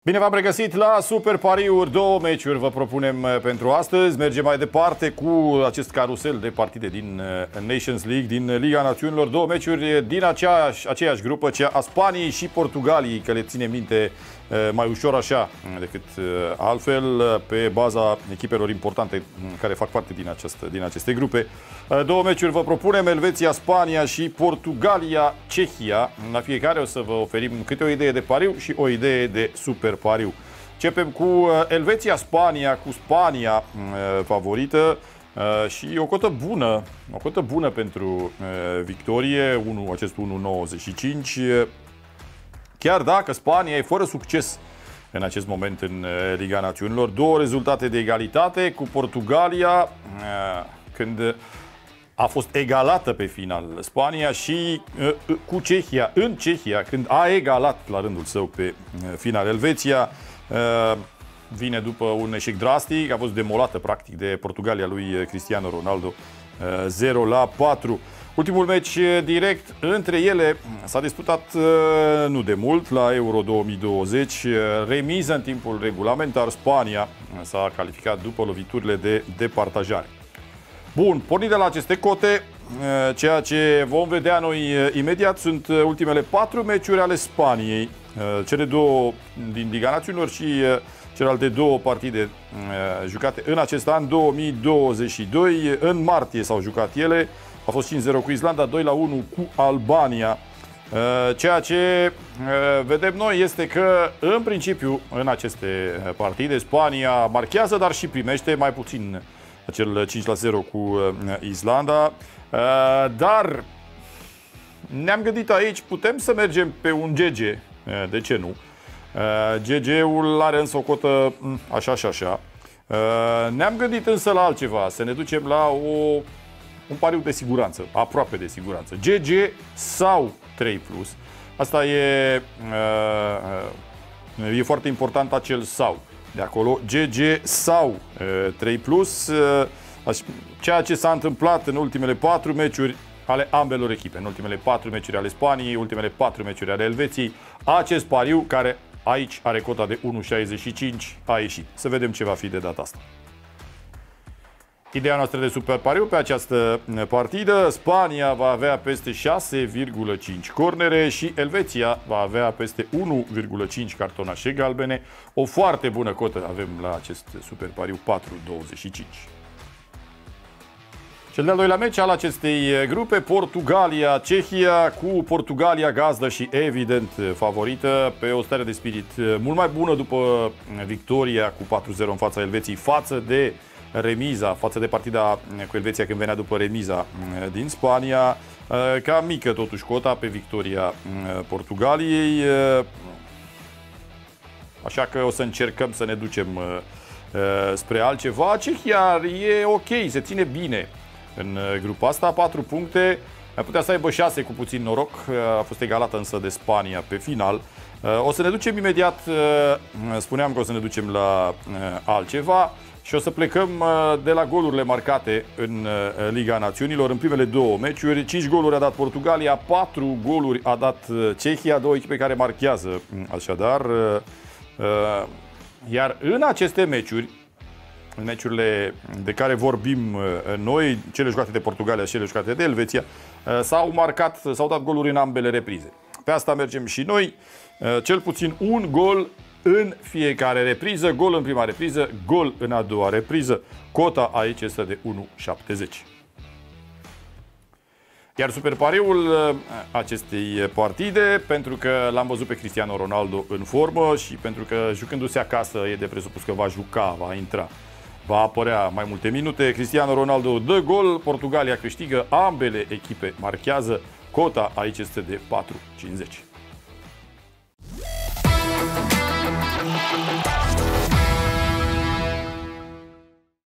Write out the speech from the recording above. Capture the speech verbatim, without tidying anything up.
Bine v-am regăsit la Super Pariuri. Două meciuri vă propunem pentru astăzi. Mergem mai departe cu acest carusel de partide din Nations League, din Liga Națiunilor. Două meciuri din aceeași, aceeași grupă, cea a Spaniei și Portugaliei, că le ține minte mai ușor așa decât altfel, pe baza echipelor importante care fac parte din, această, din aceste grupe. Două meciuri vă propunem: Elveția, Spania și Portugalia, Cehia. La fiecare o să vă oferim câte o idee de pariu și o idee de super pariu. Începem cu Elveția, Spania, cu Spania favorită și o cotă bună, o cotă bună pentru victorie, acest unu virgulă nouăzeci și cinci. Chiar dacă Spania e fără succes în acest moment în Liga Națiunilor, două rezultate de egalitate cu Portugalia, când a fost egalată pe final Spania, și cu Cehia, în Cehia, când a egalat la rândul său pe final. Elveția vine după un eșec drastic, a fost demolată practic de Portugalia lui Cristiano Ronaldo, zero la patru. Ultimul meci direct între ele s-a disputat nu de mult, la Euro două mii douăzeci, remiză în timpul regulamentar. Spania s-a calificat după loviturile de departajare. Bun, pornind de la aceste cote, ceea ce vom vedea noi imediat sunt ultimele patru meciuri ale Spaniei, cele două din Liga Națiunilor și celelalte două partide jucate în acest an două mii douăzeci și doi. În martie s-au jucat ele. A fost cinci zero cu Islanda, doi la unu cu Albania. Ceea ce vedem noi este că, în principiu, în aceste partide, Spania marchează, dar și primește, mai puțin acel cinci la zero cu Islanda. Dar ne-am gândit aici, putem să mergem pe un G G, de ce nu? G G-ul are însă o cotă așa și așa. Ne-am gândit însă la altceva, să ne ducem la o un pariu de siguranță, aproape de siguranță. G G sau trei plus. Asta e, e foarte important, acel sau. De acolo, G G sau trei plus. Ceea ce s-a întâmplat în ultimele patru meciuri ale ambelor echipe, în ultimele patru meciuri ale Spaniei, ultimele patru meciuri ale Elveției, acest pariu, care aici are cota de unu virgulă șaizeci și cinci, a ieșit. Să vedem ce va fi de data asta. Ideea noastră de super pariu pe această partidă: Spania va avea peste șase virgulă cinci cornere și Elveția va avea peste unu virgulă cinci cartonașe galbene. O foarte bună cotă avem la acest super pariu, patru virgulă douăzeci și cinci. Cel de-al doilea meci al acestei grupe, Portugalia, Cehia, cu Portugalia gazdă și evident favorită, pe o stare de spirit mult mai bună după victoria cu patru zero în fața Elveției, față de remiza, față de partida cu Elveția când venea după remiza din Spania. Cam mică totuși cota pe victoria Portugaliei, așa că o să încercăm să ne ducem spre altceva. Cehia e ok, se ține bine în grupa asta, patru puncte, putea să aibă șase cu puțin noroc, a fost egalată însă de Spania pe final. O să ne ducem imediat, spuneam că o să ne ducem la altceva și o să plecăm de la golurile marcate în Liga Națiunilor. În primele două meciuri, cinci goluri a dat Portugalia, patru goluri a dat Cehia, două echipe care marchează așadar. Iar în aceste meciuri, în meciurile de care vorbim noi, cele jucate de Portugalia și cele jucate de Elveția, s-au marcat, s-au dat goluri în ambele reprize. Pe asta mergem și noi, cel puțin un gol în fiecare repriză, gol în prima repriză, gol în a doua repriză. Cota aici este de unu virgulă șaptezeci. Iar super pariul acestei partide, pentru că l-am văzut pe Cristiano Ronaldo în formă și pentru că jucându-se acasă e de presupus că va juca, va intra, va apărea mai multe minute. Cristiano Ronaldo dă gol, Portugalia câștigă, ambele echipe marchează. Cota aici este de patru virgulă cincizeci.